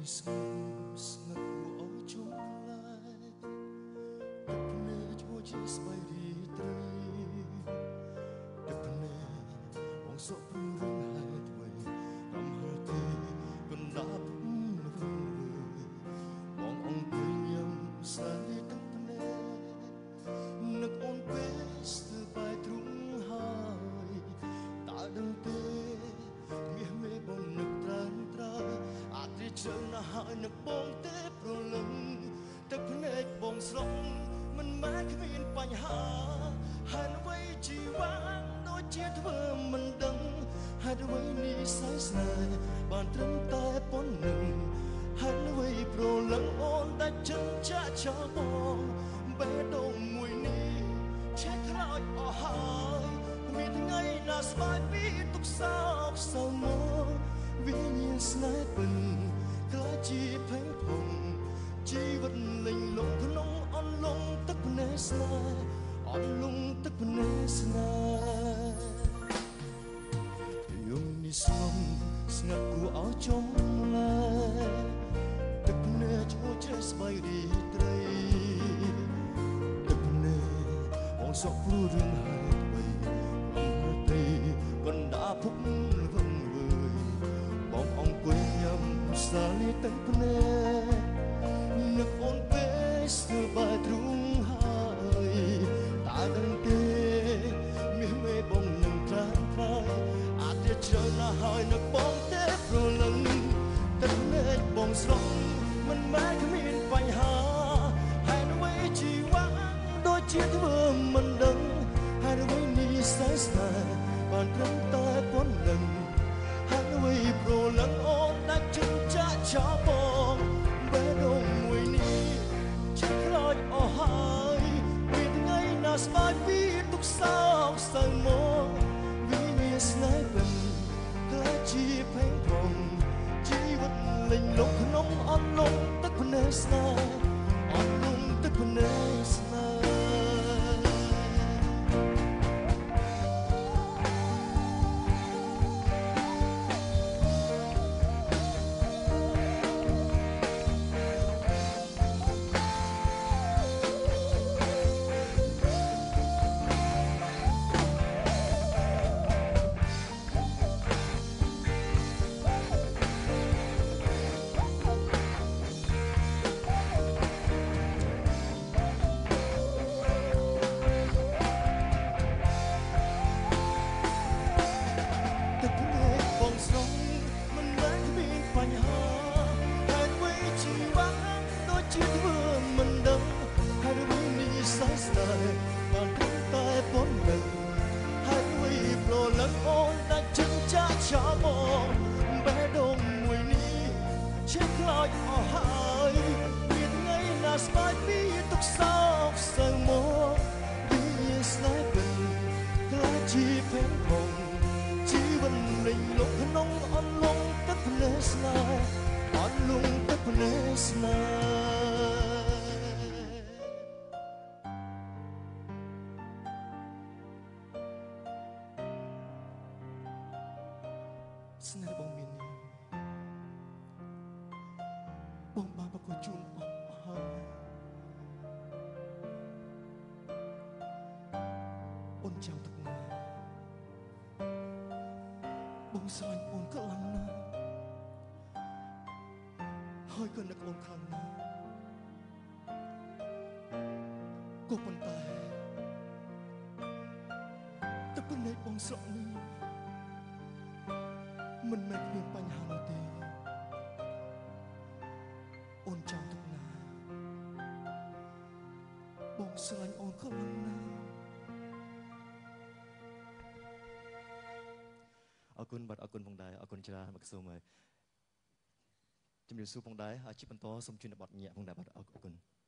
ហើយនឹកបងទេប្រលឹងទឹកភ្នែកបងស្រង់មិនមែនគ្មានបញ្ហាហើយអ្វីជីវាងដូចជាធ្វើមិនដឹងហើយអ្វីនេះសើស្នេហ៍បានត្រឹមតែប៉ុណ្្នឹងហើយអ្វីប្រលឹងអូនតែចិនចាក់ចោលបងបេះដូងមួយនេះឆេះខ្លោចអស់ហើយមានថ្ងៃណាស្បាយពីទុកសោកសៅមកវិញ្ញាណស្នេហ៍ពិនក្លាយជាផេងផុងជីវិតលេងលងក្នុងអន្លង់ទឹកភ្នែកស្នេហ៍អន្លង់ទឹកភ្នែកស្នេហ៍យំនេះស្ងំស្ងាត់គួរឲ្យចំឡាយទឹកភ្នែកឈ្មោះជ្រះស្បៃរីត្រីទឹកភ្នែកបងសក់ព្រួយរឿងហើយអ្វីលំទៅកណ្ដាភពវឹងវើយបងអង្គុយញ៉ាំសាលីទឹកភ្នែកនឹកអូនពេលស្ទើរបែរទ្រូងហើយតើដឹងទេមាសមេបងនឹងត្រាំត្រៃអាចជាច្រើនណាស់ហើយនឹកបងទេប្រលឹងទឹកភ្នែកបងស្រង់មិនមែនគ្មានបញ្ហាហើយអ្វីជីវាងដូចជាធ្វើមិនដឹងហើយអ្វីនេះសើស្នេហ៍បានត្រឹមតែប៉ុណ្្នឹងហើយអ្វីប្រលឹងអូនដាច់ជិនចាក់ចោលបងបេះដូងមួយនេះឆេះខ្លោចអស់ហើយពីថ្ងៃណាស្បាយពីទុកសោកសៅមកវិញ្ញាណស្នេហ៍ពិនក្លាយជាផេងផុងជីវិតលេងលងក្នុងអន្លង់ទឹកភ្នែកស្នេហ៍អន្លង់ទឹកភ្នែកស្នេហ៍បានត្រឹមតែប៉ុណ្្នឹងហើយអ្វីប្រលឹងអូនដាច់ចិនចាក់ចោលបងបេះដូងមួយនេះឆេះខ្លោចអស់ហើយមានថ្ងៃណាស្បាយពីទុកសោកសៅមកវិញ្ញាណស្នេហ៍ពិនក្លាយជាផេងផុងជីវិតលេងលងក្នុងអន្លង់ទឹកភ្នែកស្នេហ៍អន្លង់ទឹកភ្នែកស្នេហ៍ស្នេហ៍បងមាននេះបងបានប្រកួតជូនបងហើយអូនចាំទឹកណាបងស្រឡាញ់អូនខ្លាំងណាស់ហើយក៏នឹកអូនខ្លាំងណាស់ក៏ប៉ុន្តែទឹកភ្នែកបងស្រក់នេះមិនមែនមានបញ្ហានោះទេអូនចាំទុកណាបងស្រឡាញ់អូនខ្លាំងណាស់អរគុណបាទអរគុណផងដែរអរគុណច្រើនមកសូមជំរាបសួរផងដែរហើយជាបន្តសូមជូនបទញាក់ផងដែរបាទអរគុណ